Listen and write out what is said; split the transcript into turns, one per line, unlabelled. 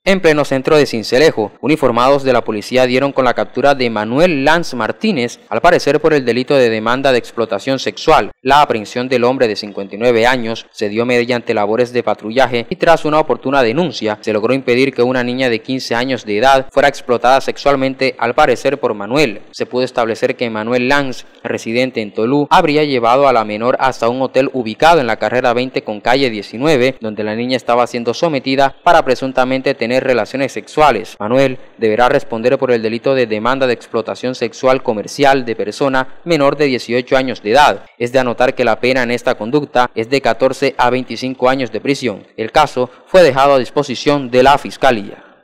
En pleno centro de Sincelejo, uniformados de la policía dieron con la captura de Manuel Lanz Martínez, al parecer por el delito de demanda de explotación sexual. La aprehensión del hombre de 59 años se dio mediante labores de patrullaje y tras una oportuna denuncia se logró impedir que una niña de 15 años de edad fuera explotada sexualmente, al parecer por Manuel. Se pudo establecer que Manuel Lanz, residente en Tolú, habría llevado a la menor hasta un hotel ubicado en la carrera 20 con calle 19, donde la niña estaba siendo sometida para presuntamente tener relaciones sexuales. Manuel deberá responder por el delito de demanda de explotación sexual comercial de persona menor de 18 años de edad. Es de anotar que la pena en esta conducta es de 14 a 25 años de prisión. El caso fue dejado a disposición de la Fiscalía.